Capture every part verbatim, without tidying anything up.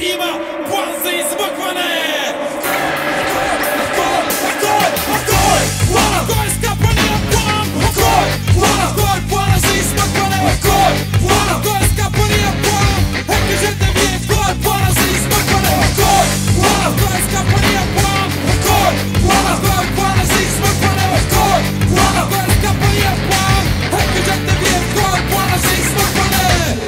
има план за измъкване. Кой скапания план? Кой плана за измъкване? Кой скапания план? Е, кажете вие, кой плана за измъкване? Кой скапания план? Кой плана за измъкване? Кой скапания план? Е, кажете вие, кой плана за измъкване?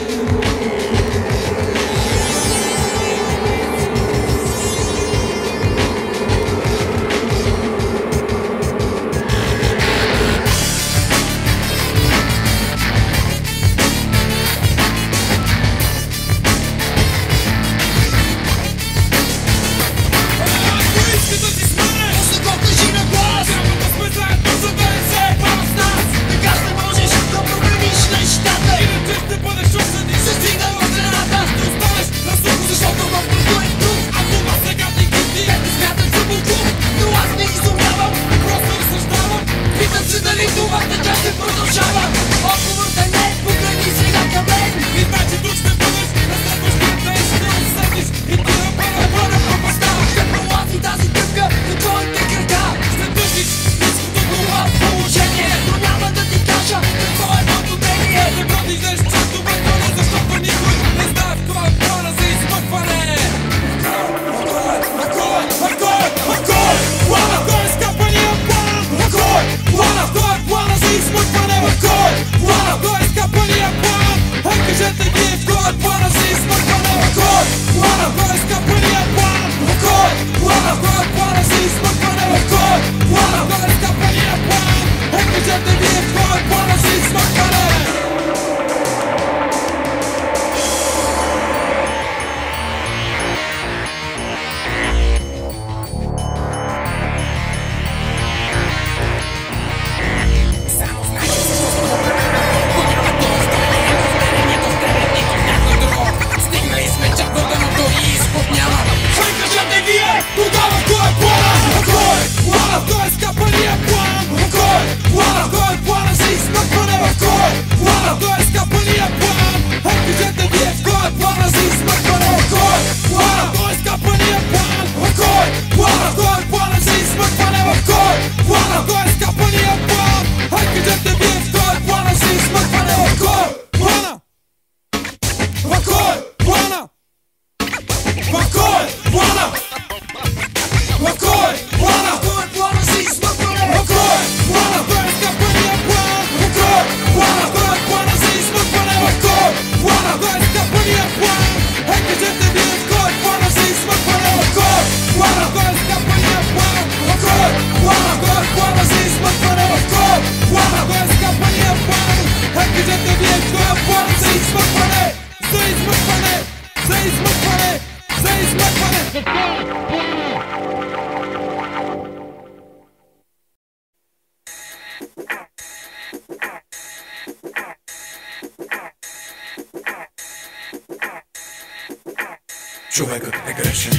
Човекът е грешен.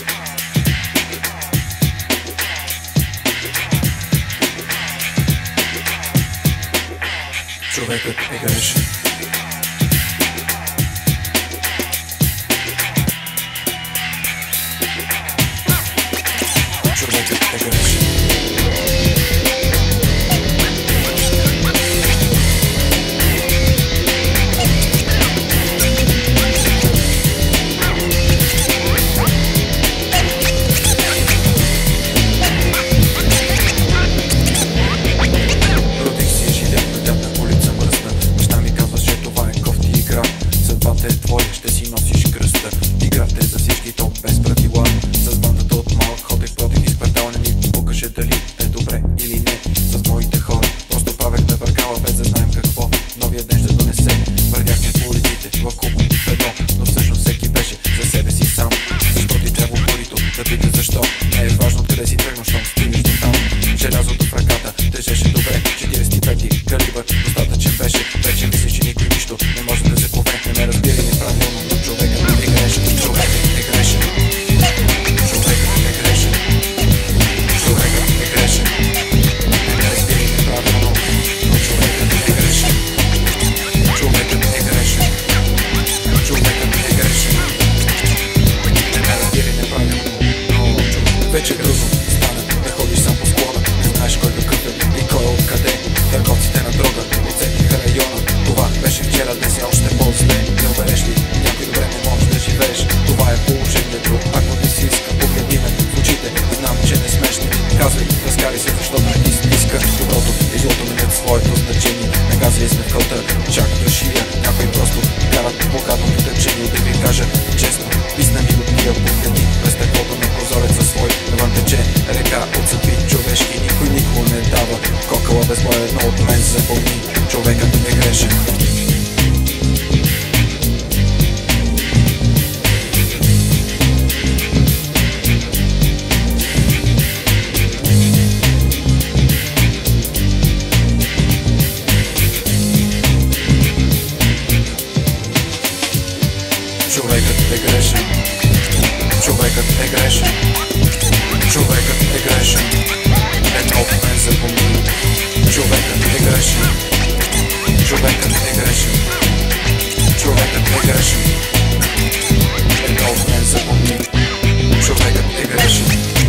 Човекът е грешен. Човекът е грешен. Човекът е грешен. е грешен. Човекът е грешен. Човекът е грешен. Едно от мен запомни. Човекът е грешен. Човекът е грешен. Човекът е грешен. Едно от мен запомни. Човекът е грешен.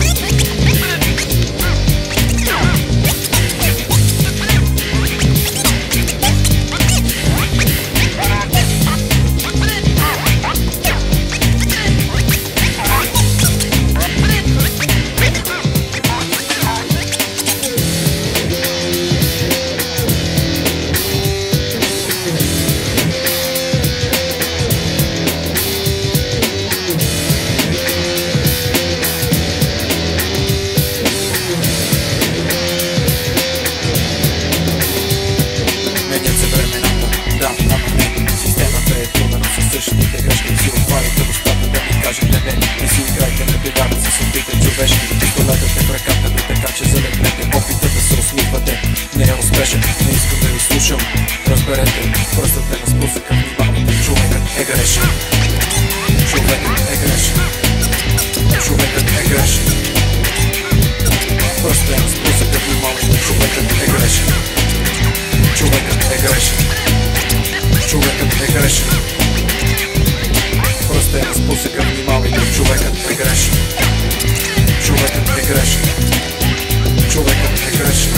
Същите грешки си отваряте устата да ми кажете не. Не си играйте на бедата, се съдите човешки. Пистолетът е в ръката ви, така че залегнете. Опитът да се ослухвате не е успешен. Не искам да ви слушам. Разберете, пръстът е на спусъка. Внимавайте, човекът е грешен. Човекът е грешен. Човекът е грешен. Пръстът е на спусъка. Внимавайте, човекът е грешен. Човекът е грешен. Човекът е грешен. Просто е на спусъка, внимавайте, човекът е грешен. Човекът е грешен. Човекът е грешен.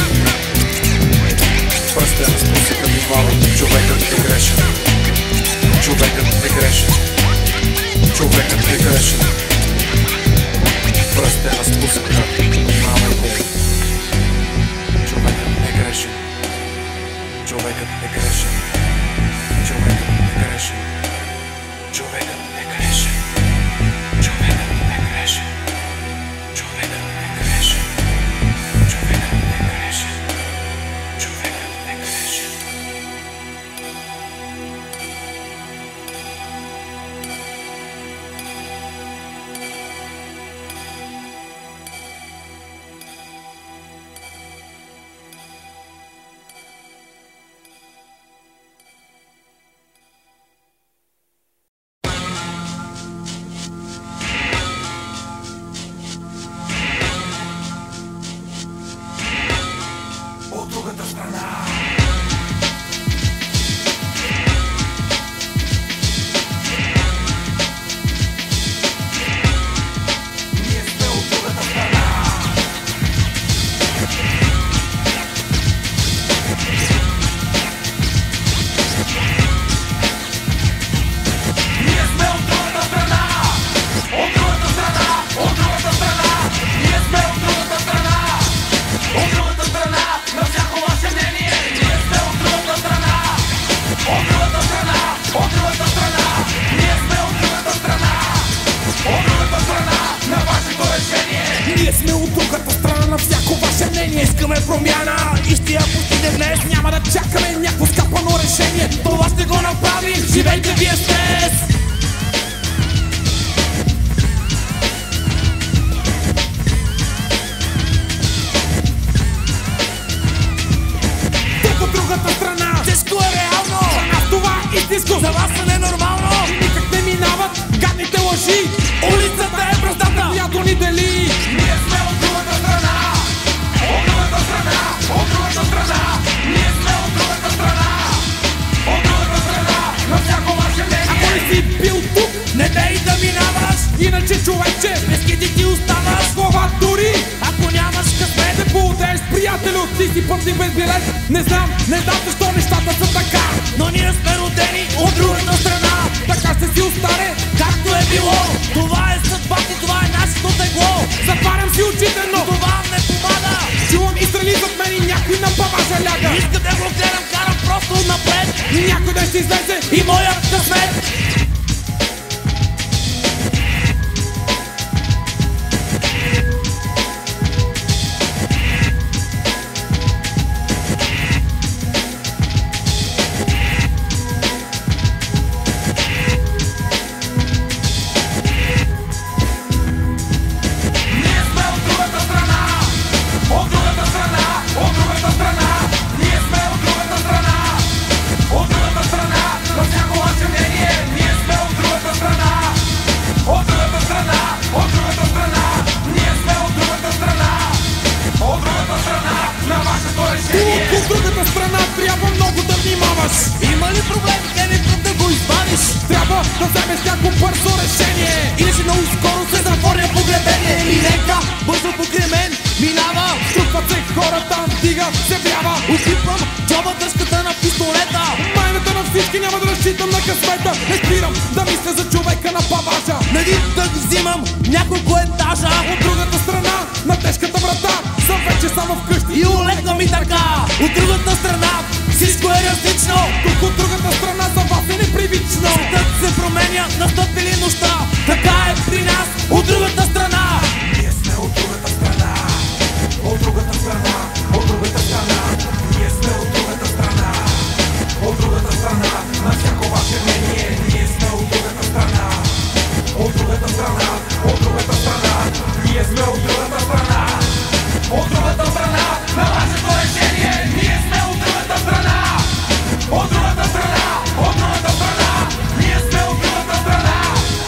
Просто е на спусъка, внимавайте, човекът е грешен. Човекът е грешен. Човекът е грешен. Просто е на спусъка, внимавайте. Човекът е грешен. Човекът е грешен. Човекът е грешен. Човекът е грешен. Човекът е грешен. Човекът е грешен. Човекът е грешен. Човекът е грешен. От другата страна. Ние сме от другата страна. Ние сме от другата страна. От другата страна. От другата страна. Ние сме от другата страна. От другата страна. На всяко ваше мнение. Ние сме от другата страна. От другата страна. От другата страна. Ние сме от другата страна. От другата страна. На вашето решение. Ние сме от другата страна на всяко ваше мнение. Искаме промяна и ще я постигнем днес. Няма да чакаме някакво скапано решение. Това ще го направим. Живейте вие с днес. От другата страна. Тежко е реално. За нас това е истинско. За вас е ненормално. Никак не минават гадните лъжи. Улицата е браздата, която ни дели. Ние сме от другата страна. От другата страна. От другата страна. Ние сме от другата страна. От другата страна. На всяко ваше мнение. Ако не си бил тук, не дей да минаваш. Иначе човече, без кити ти оставаш. Това дори ако нямаш късмет да поудееш приятелю, ти си пътник без билет. Не знам, не знам защо нещата са така, но ние сме родени от другата страна. Така ще си остане, както е било. Това е съдбата и това е нашето тегло. Затварям си очите, но това не помага. Чувам и страни зад мен и някой на паважа ляга. Иска да го гледам, карам просто напред. И някой ден ще излезе и моят късмет. От другата страна, на всяко ваше Преди да ги взимам няколко етажа От другата страна на тежката врата съм вече само вкъщи и улегна ми така. От другата страна всичко е различно. Тук от другата страна за вас е непривично. Светът се променя, настъпили нощта. Така е при нас от другата страна. Ние сме от другата страна. От другата страна. От другата страна. Ние сме от другата страна. От другата страна. На всяко ваше мнение. Ние сме от другата страна. От другата страна. От другата страна. Ние сме от другата страна. От другата страна. На вашето решение. Ние сме от другата страна. От другата страна. От другата страна. Ние сме от другата страна.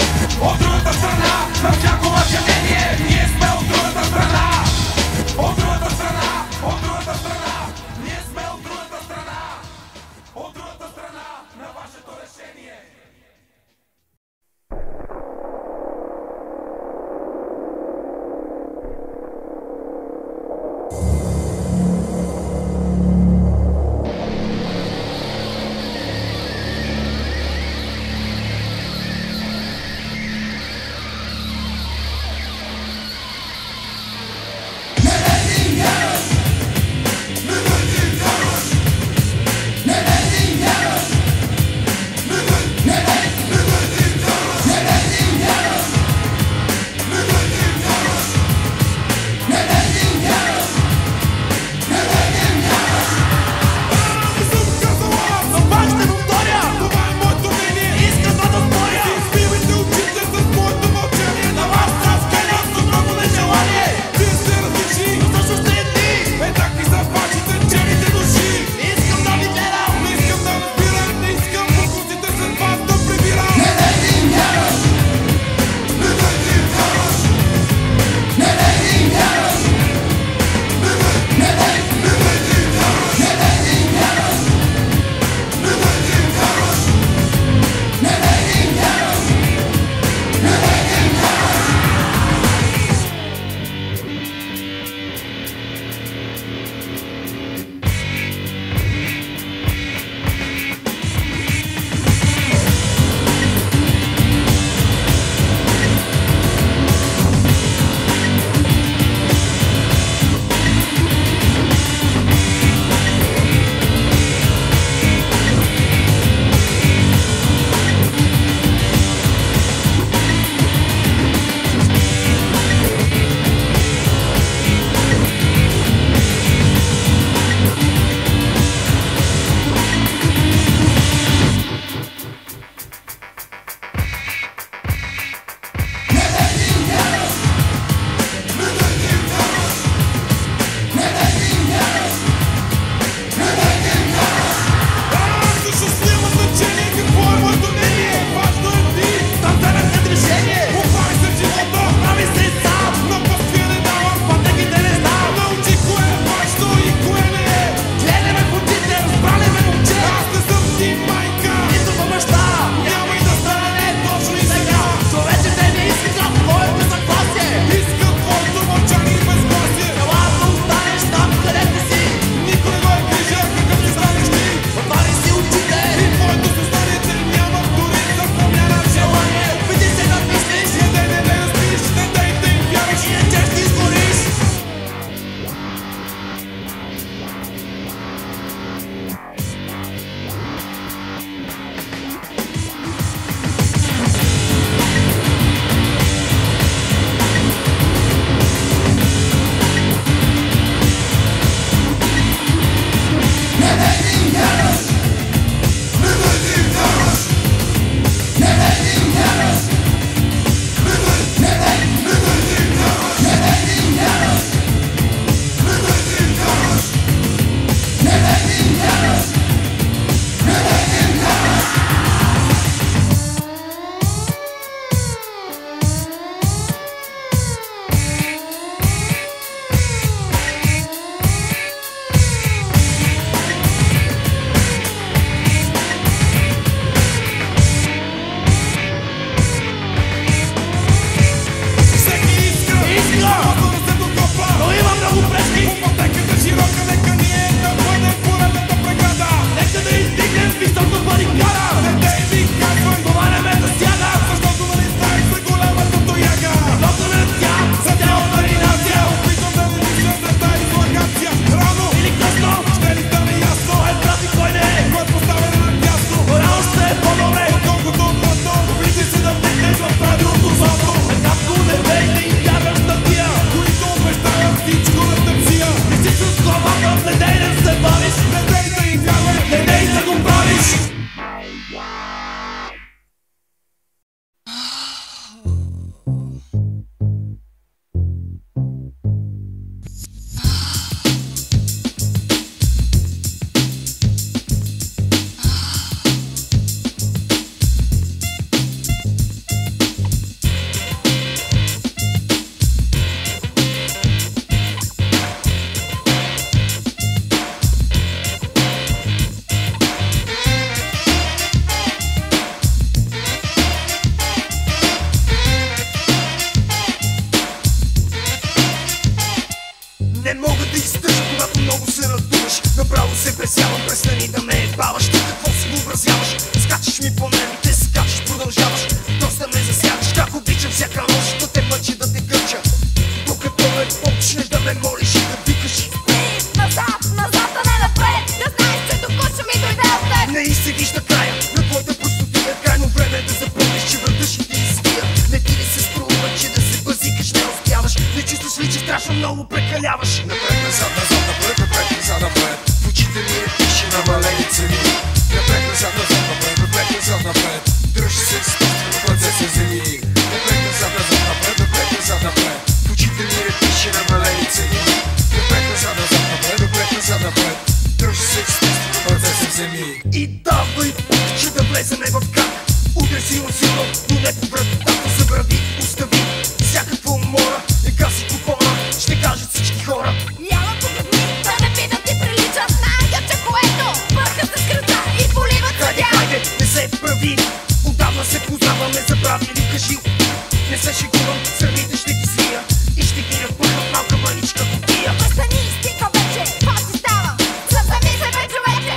всяка нощ да те мъчи, да те гърча, докато ме почнеш да ме молиш и да викаш: назад, назад, а не напред. Да знаеш, че току-що ми дойде от теб. не и се вижда края на твоята простотия. Крайно време е да запомниш, че врата ще ти извия. Не ти ли се струва, че да се базикаш не успяваш? Не чувстваш ли, че страшно много прекаляваш? Напред, назад, назад, напред, напред, назад, напред. В очите ми е пише намалени цени. Напред, назад, назад, напред, напред, назад, напред. Дръж се изкуствено, процеса земи. Напред, назад, назад, напред, напред, назад, напред. В очите ми е пише намалени цени. Напред, назад, назад, напред, напред, назад, напред. Дръж се изкуствено, процеса земи. И давай, че да влеземе в крак. Удря силно, силно, но не по вратата. Забрави, остави всякаква умора. И гаси купона, ще кажат всички хора. Няма погледни, да не би да ти прилича. Най-гъвче, което бърка се скръта и поливат Хайде, съдя. хайде, не се прави. Отдавна се познаваме, забрави ли кажи. Не се шегувам, сърмите ще ти свия и ще ги напъхна в малка маничка кутия. Престани, стига вече, това си става. Съвземи се бе, човече.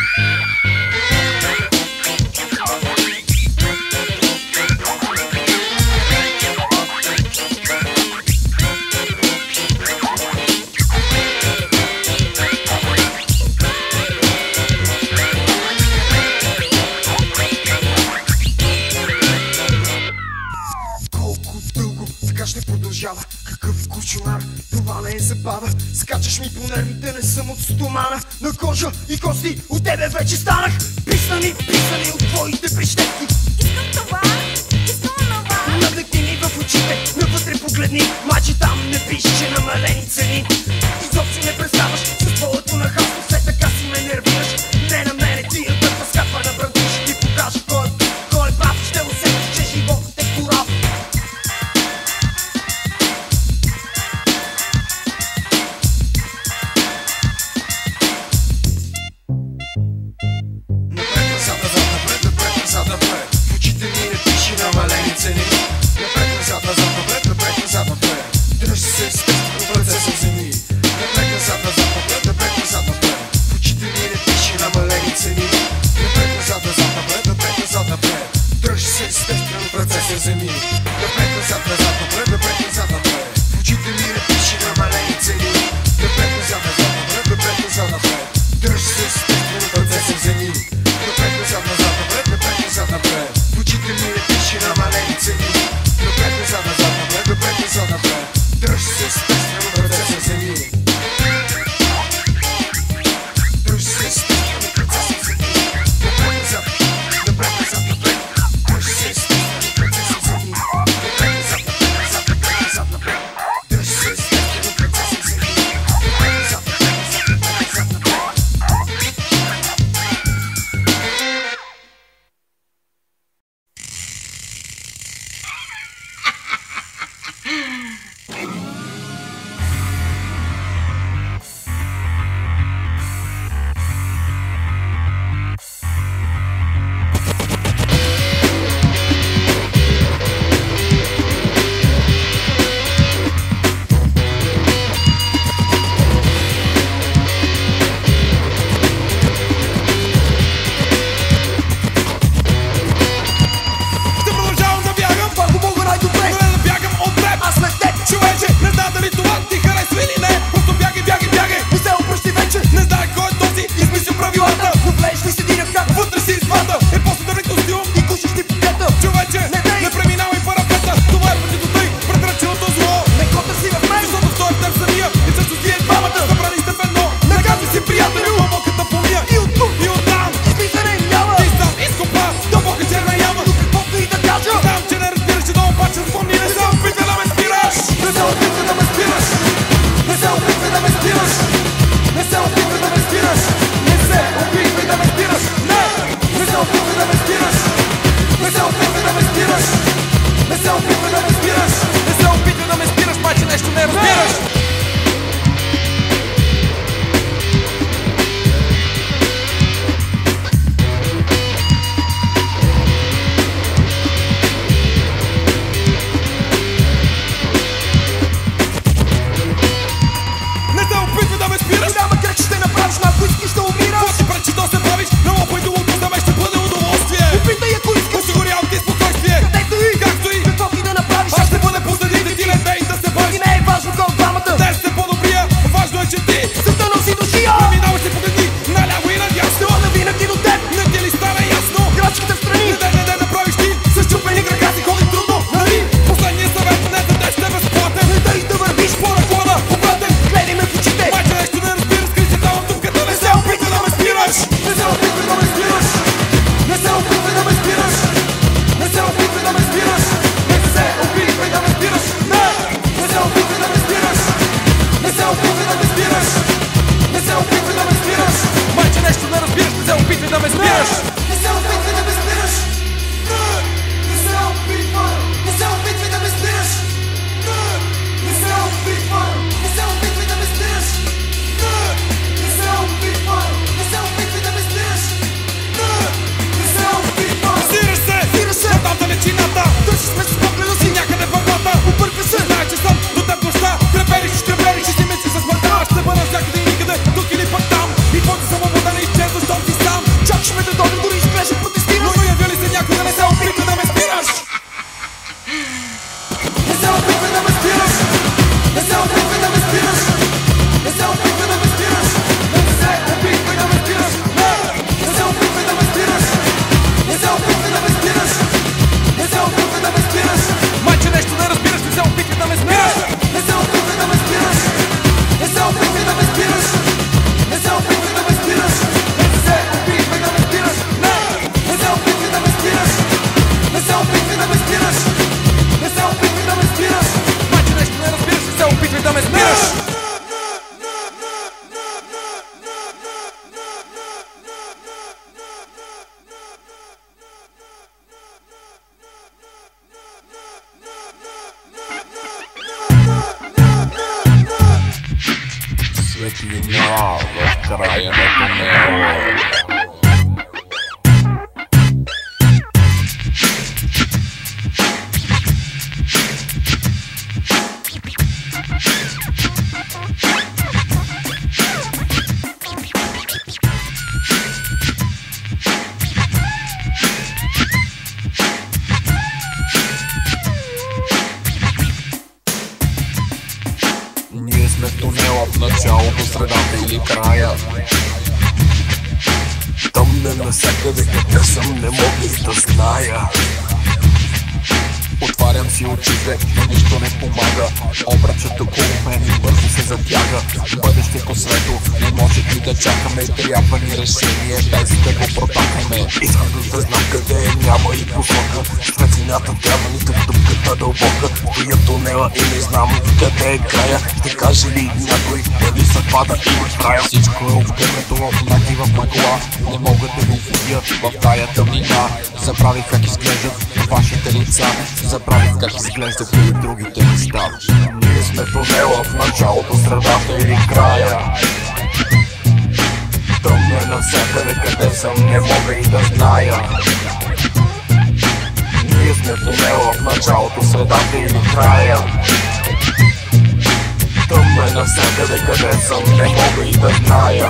Колко дълго така ще продължава? Какъв кошмар, това не е забава. Скачаш ми по нервите, не съм от стомана. На кожа и кости от тебе вече станах. Писани, писани от твоите прищевки. Искам това, искам онова. Навлекни ми в очите, навътре погледни. Мачи там не пише намалени цени. Изобщо не представаш с твоето нахалство. Все така си ме нервираш. Не на мене ти е да скапва на брънко. Ще ти покажа кой, кой е прав. Ще усетиш, че животът е корал. Напред, назад, назад, напред, напред, назад, напред. В очите ми не пише намалени цени. Напред, назад, назад, напред, напред, назад, напред. Дръж се естествено, процеса земи. Напред, назад, назад, напред, напред, назад, напред. В очите ми не пише намалени цени. Напред, назад, назад, напред, напред, назад, напред. Дръж се естествено, процеса земи. Напред, назад, назад, напред, напред, назад, напред. В очите ми не пише намалени цени. Напред, назад, назад, напред, напред, назад, напред. Дръж се естествено, процеса земи. Напред, назад, назад, напред, напред, назад, напред. В очите ми не пише намалени цени. Напред, назад, назад, напред, напред, назад, напред. Дръж се естествено, процеса земи. Дръж се естествено, процеса земи. Напред, назад, напред, назад, напред. Дръж се естествено, процеса земи. Напред, назад, напред, назад, напред. Светлина в края на тунела. Ние сме в тунела, в началото, средата или края. Там не навсякъде, къде съм, не мога и да зная. Отварям си очите, но нищо не помага. Обръчът около мен и бързо се затяга. Бъдещето светло, не може и да чакаме. Трябва ни решение, без да го протакаме. Искам да знам къде е, няма и посока. Светлината трябва ни тук, дупката дълбока. Стоя тунела и не знам къде е края. Ще каже ли някой дали се пада или края? Всичко е обгърнато в мрак и в мъгла. Не мога да го видя в тая тъмнина. Забравих как изглеждат вашите лица. Забравих как изглеждат и другите неща. Ние сме в тунела, в началото, средата или края. Тъмно е навсякъде, къде съм, не мога и да зная. Ние сме в тунела, в началото, средата или края. Тъмно е навсякъде, къде съм, не мога и да зная.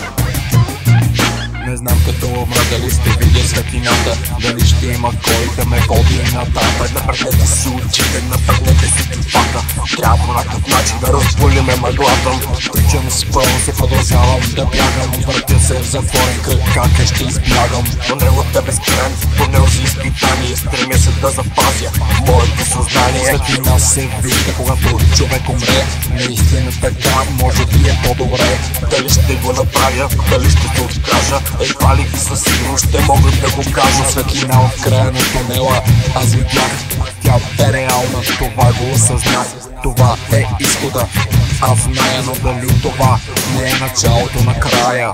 Не знам като умра дали ще видя светлината, дали ще има кой да ме води нататък. Напрегнете си очите, напрегнете си чувствата. Трябва по някакъв начин да разбулиме мъглата. Тичам с пълно се продължавам да бягам. Въртя се в затворен кръг, как е ще избягам. Тунелът е безкрайен, тунел за изпитание. Стремя се да запазя моето съзнание. Светлина се вижда, когато човек умре. Наистина така, може би е по-добре. Дали ще го направя, дали ще се откажа, едва ли със сигурност ще мога да го кажа. Светлина в края на тунела, аз видях, тя бе реална, това го осъзнах. Това е изхода, аз зная, но дали това не е началото на края.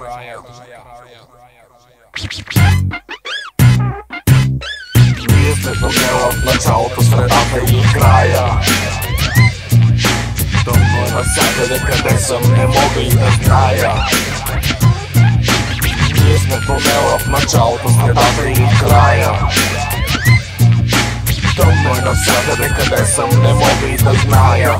Ние сме тунела, в началото, средата и края. Тъмно е навсякъде, къде съм, не мога и да зная. Ние сме в тунела, в началото, средата и края. Тъмно е навсякъде, къде съм, не мога и да зная.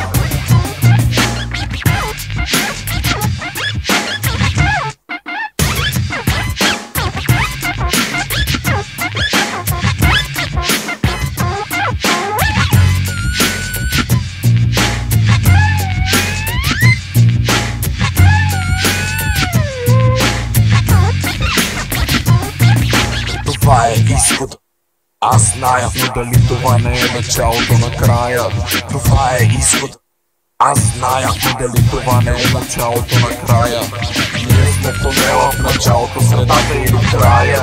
Това е изход, аз зная, но дали това не е началото на края? Това е изход, аз зная, но дали това не е началото на края? Ние сме в тунела, в началото, средата или края.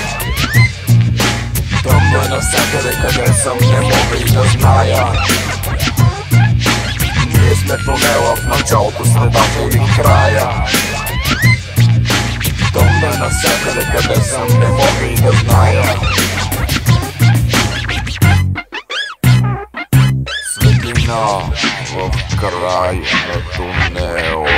Тъмно е навсякъде, къде съм, не мога и да зная. Ние сме в тунела, в началото, средата или края. Тъмно е навсякъде, къде съм, не мога и да зная. Светлина в края на тунела.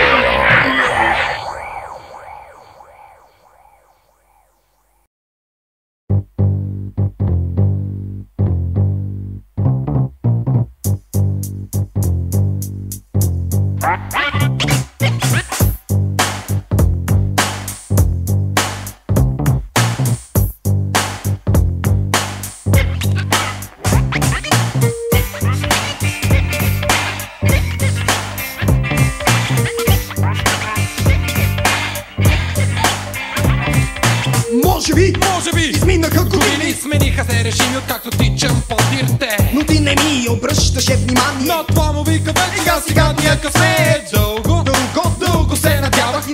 Може би, може би, изминаха години, смениха се режими, откакто тичам подирте. но ти не ми обръщаше внимание. Но това му вика вече, сега сега ния късе. Дълго, Дълго, дълго се надявах и наивно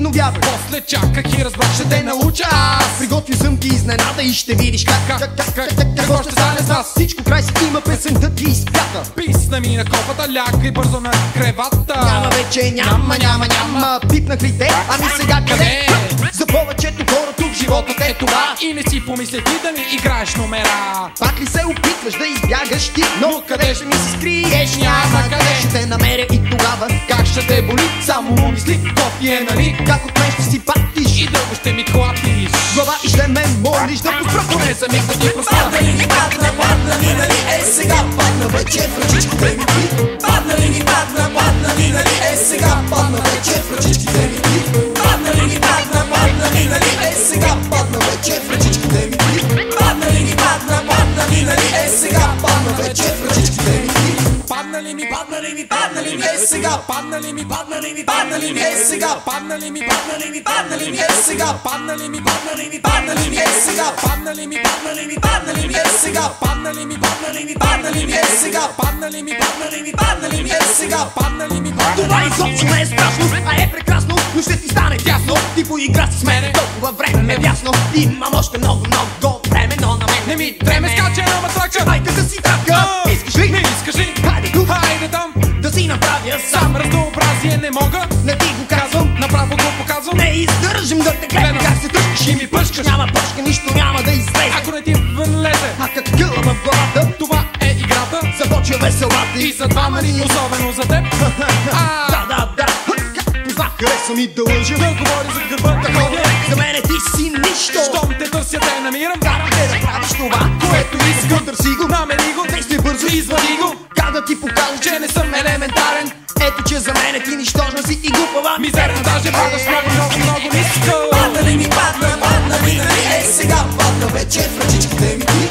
но вярвай. После чаках и разбрах, ще те науча аз. Приготвил съм ти изненада и ще видиш как Как, как, как, как, как, как, какво ще стане с нас? Всичко край си има, песента ти изпята. Писна ми на копата, лягай бързо на кревата. Няма вече, няма, няма, няма. Пипнах ли те? Ами сега къде? За повечето хора тук животът е това. И не си помисли ти да ми играеш номера. Пак ли се опитваш да избягаш ти? Но къде ще ми се скриеш? Няма къде. Ще те намеря и тогава Как ще те боли? Само мисли, то ти е нали? как от мен ще си патиш? И дълго ще ми клатиш. Глава и ще ме молиш да поспра. Поне за миг да ти простя. Падна ли ми, падна, падна ли, нали? Е сега падна вече в ръчичките ми ти. Падна ли ми, падна, падна ли, нали? Е сега падна вече в ръчичките ми ти. Падна ли ми, падна, падна ли, нали? Е сега падна вече в ръчичките ми ти. Падна ли ми, падна, падна ли, нали? Е сега падна вече в ръчичките ми ти. Падна ли ми, Падна ли ми, падна ли ми, е сега падна ли ми, падна ли ми, падна ли ми, е сега падна ли ми, падна ли ми, падна ли ми, е сега падна ли ми, падна ли ми, падна ли ми, е сега падна ли ми, падна ли ми, падна ли ми, е сега падна ли ми, падна ли ми, падна ли ми, е сега падна ли ми, падна ли ми, падна ли ми, е сега падна ли ми, Това изобщо не е страшно, а е прекрасно, но ще ти стане тясно. Ти поигра си с мене, толкова време ме вясно. Имам още много, много време, но на мен не ми треме скача на матлака. Хайде да си трапка, искаш ли? Не искаш ли? Хайде тук, Хайде там, да си направя сам. сам разнообразие не мога. Не ти го казвам, Направо го показвам. не издържам да те гледам как се тръжкаш и ми пъшкаш. Няма пъшка, нищо няма да излезе. Ако не ти влезе, А как гъла в главата, това е играта. започва веселата И за двама ни, особено за теб. А, Да, да, да, както знак хареса ми да лъжа. да говори за гърба, да ходя. За мене ти си нищо. Щом те търся, те намирам. Карам те да правиш това, Което искам, търси го, намери го, действай бързо, извади го. Как да ти покажа, че не съм елементарен. Ето, че за мене ти нищожна си и глупава. Мизерно даже падаш много, много, много ниско. Падна ли ми, падна, падна ли, нали? Е сега падна вече в ръчичките ми ти.